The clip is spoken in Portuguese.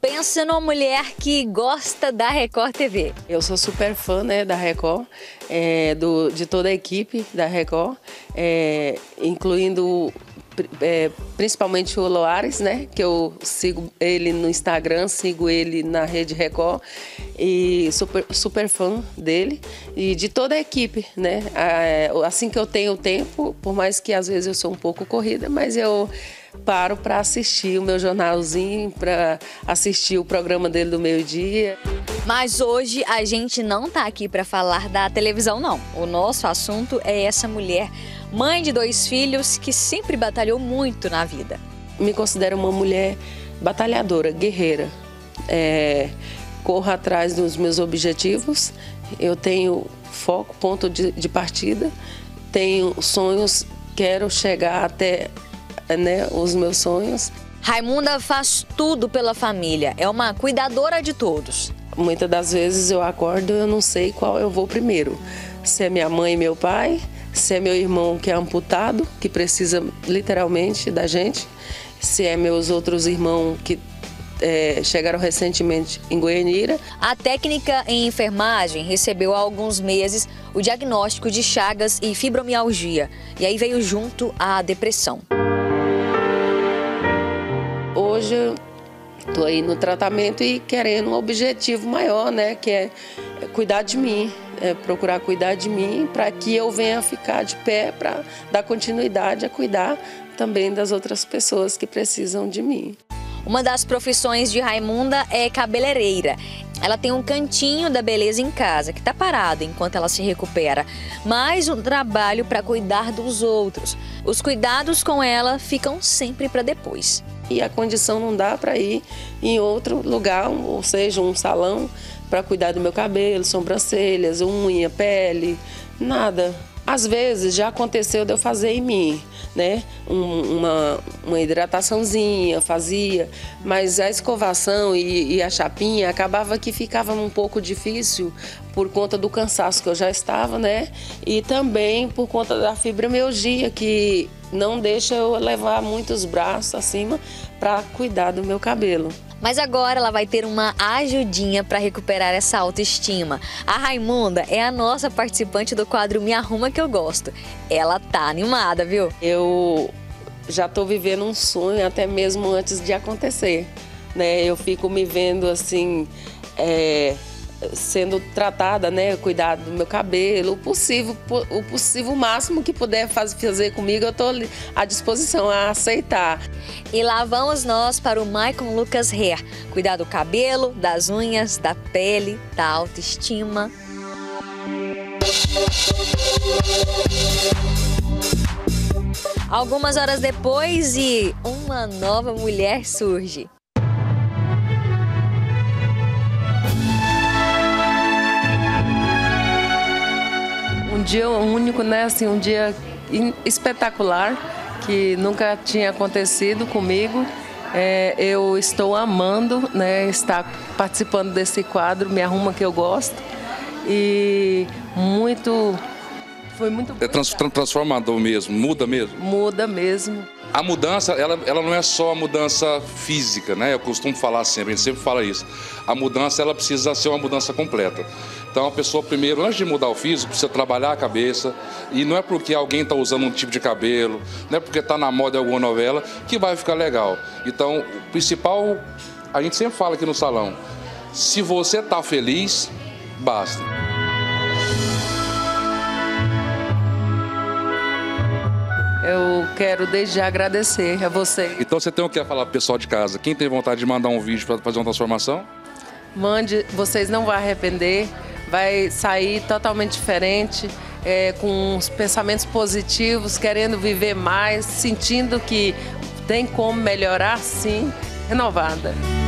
Pensa numa mulher que gosta da Record TV. Eu sou super fã, né, da Record, de toda a equipe da Record, incluindo principalmente o Loares, né, que eu sigo ele no Instagram, sigo ele na Rede Record e super fã dele e de toda a equipe, né. Assim que eu tenho tempo, por mais que às vezes eu sou um pouco corrida, mas eu paro para assistir o meu jornalzinho, para assistir o programa dele do meio-dia. Mas hoje a gente não tá aqui para falar da televisão, não. O nosso assunto é essa mulher, mãe de 2 filhos, que sempre batalhou muito na vida. Me considero uma mulher batalhadora, guerreira. Corro atrás dos meus objetivos, eu tenho foco, ponto de partida, tenho sonhos, quero chegar até os meus sonhos. Raimunda faz tudo pela família, é uma cuidadora de todos. Muitas das vezes eu acordo e eu não sei qual eu vou primeiro. Se é minha mãe e meu pai, se é meu irmão que é amputado, que precisa literalmente da gente, se é meus outros irmãos que chegaram recentemente em Goianira. A técnica em enfermagem recebeu há alguns meses o diagnóstico de chagas e fibromialgia. E aí veio junto a depressão. Hoje eu estou aí no tratamento e querendo um objetivo maior, né? Que é cuidar de mim, procurar cuidar de mim para que eu venha ficar de pé para dar continuidade a cuidar também das outras pessoas que precisam de mim. Uma das profissões de Raimunda é cabeleireira. Ela tem um cantinho da beleza em casa, que está parado enquanto ela se recupera. Mais um trabalho para cuidar dos outros. Os cuidados com ela ficam sempre para depois. E a condição não dá para ir em outro lugar, ou seja, um salão, para cuidar do meu cabelo, sobrancelhas, unha, pele, nada. Às vezes já aconteceu de eu fazer em mim, né? Uma hidrataçãozinha, fazia, mas a escovação e a chapinha acabava que ficava um pouco difícil por conta do cansaço que eu já estava, né? E também por conta da fibromialgia, que não deixa eu levar muitos braços acima para cuidar do meu cabelo. Mas agora ela vai ter uma ajudinha para recuperar essa autoestima. A Raimunda é a nossa participante do quadro Me Arruma Que Eu Gosto. Ela tá animada, viu? Eu já tô vivendo um sonho até mesmo antes de acontecer, né? Eu fico me vendo assim, sendo tratada, né? Cuidar do meu cabelo, o possível máximo que puder fazer comigo, eu tô à disposição a aceitar. E lá vamos nós para o Maicon Lucas Hair. Cuidar do cabelo, das unhas, da pele, da autoestima. Algumas horas depois e uma nova mulher surge. Um dia único, né? Assim, um dia espetacular, que nunca tinha acontecido comigo. Eu estou amando, né, estar participando desse quadro Me Arruma Que Eu Gosto. E foi muito... É transformador mesmo, muda mesmo? Muda mesmo. A mudança, ela não é só a mudança física, né? Eu costumo falar sempre, a gente sempre fala isso. A mudança, ela precisa ser uma mudança completa. Então, a pessoa, primeiro, antes de mudar o físico, precisa trabalhar a cabeça. E não é porque alguém está usando um tipo de cabelo, não é porque está na moda em alguma novela, que vai ficar legal. Então, o principal, a gente sempre fala aqui no salão, se você está feliz, basta. Eu quero desde já agradecer a você. Então você tem o que a falar pro pessoal de casa? Quem tem vontade de mandar um vídeo para fazer uma transformação? Mande, vocês não vão arrepender, vai sair totalmente diferente, com os pensamentos positivos, querendo viver mais, sentindo que tem como melhorar, sim, renovada.